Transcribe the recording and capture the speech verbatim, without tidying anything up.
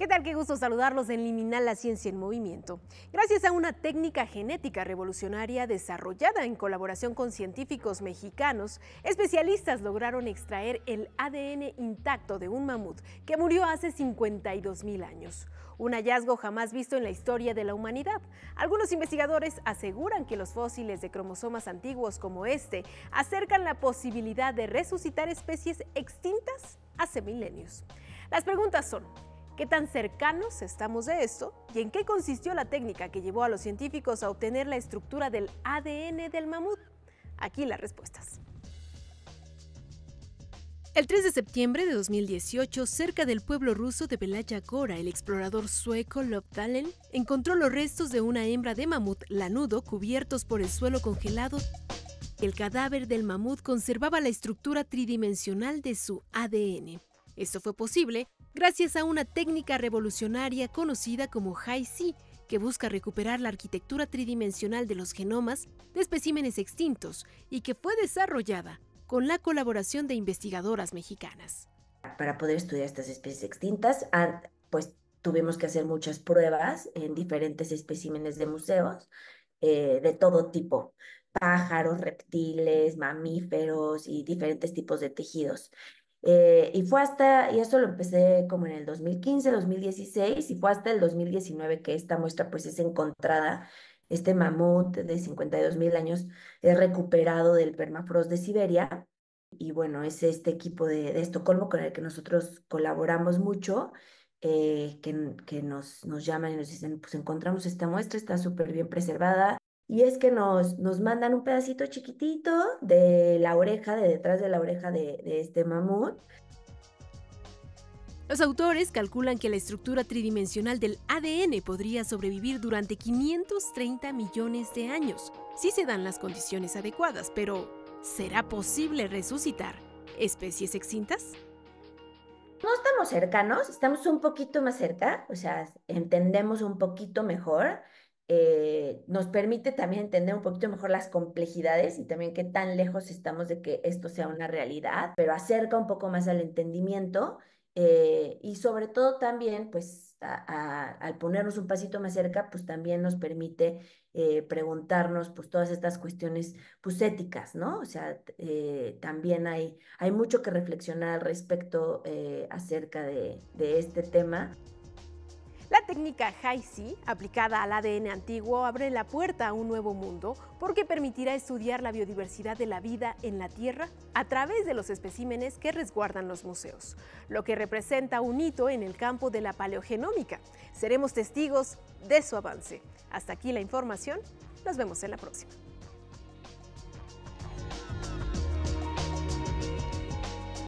¿Qué tal? Qué gusto saludarlos en Liminal, la ciencia en movimiento. Gracias a una técnica genética revolucionaria desarrollada en colaboración con científicos mexicanos, especialistas lograron extraer el A D N intacto de un mamut que murió hace cincuenta y dos mil años. Un hallazgo jamás visto en la historia de la humanidad. Algunos investigadores aseguran que los fósiles de cromosomas antiguos como este acercan la posibilidad de resucitar especies extintas hace milenios. Las preguntas son: ¿qué tan cercanos estamos de esto? ¿Y en qué consistió la técnica que llevó a los científicos a obtener la estructura del A D N del mamut? Aquí las respuestas. El tres de septiembre de dos mil dieciocho, cerca del pueblo ruso de Belaya Gora, el explorador sueco Lobdalen encontró los restos de una hembra de mamut lanudo cubiertos por el suelo congelado. El cadáver del mamut conservaba la estructura tridimensional de su A D N. Esto fue posible gracias a una técnica revolucionaria conocida como Hi-C, que busca recuperar la arquitectura tridimensional de los genomas de especímenes extintos y que fue desarrollada con la colaboración de investigadoras mexicanas. Para poder estudiar estas especies extintas, pues tuvimos que hacer muchas pruebas en diferentes especímenes de museos, eh, de todo tipo: pájaros, reptiles, mamíferos y diferentes tipos de tejidos. Eh, y fue hasta, y eso lo empecé como en el dos mil quince, dos mil dieciséis, y fue hasta el dos mil diecinueve que esta muestra pues es encontrada. Este mamut de cincuenta y dos mil años es recuperado del permafrost de Siberia. Y bueno, es este equipo de, de Estocolmo con el que nosotros colaboramos mucho, eh, que, que nos, nos llaman y nos dicen: pues encontramos esta muestra, está súper bien preservada. Y es que nos, nos mandan un pedacito chiquitito de la oreja, de detrás de la oreja de, de este mamut. Los autores calculan que la estructura tridimensional del A D N podría sobrevivir durante quinientos treinta millones de años, si se dan las condiciones adecuadas, pero ¿será posible resucitar especies extintas? No estamos cercanos, estamos un poquito más cerca, o sea, entendemos un poquito mejor. Eh, nos permite también entender un poquito mejor las complejidades y también qué tan lejos estamos de que esto sea una realidad, pero acerca un poco más al entendimiento. Eh, y sobre todo también, pues, a- a- al ponernos un pasito más cerca, pues también nos permite eh, preguntarnos, pues, todas estas cuestiones, pues, éticas, ¿no? O sea, t- eh, también hay, hay mucho que reflexionar al respecto, eh, acerca de, de este tema. La técnica Hi-C, aplicada al A D N antiguo, abre la puerta a un nuevo mundo porque permitirá estudiar la biodiversidad de la vida en la Tierra a través de los especímenes que resguardan los museos, lo que representa un hito en el campo de la paleogenómica. Seremos testigos de su avance. Hasta aquí la información. Nos vemos en la próxima.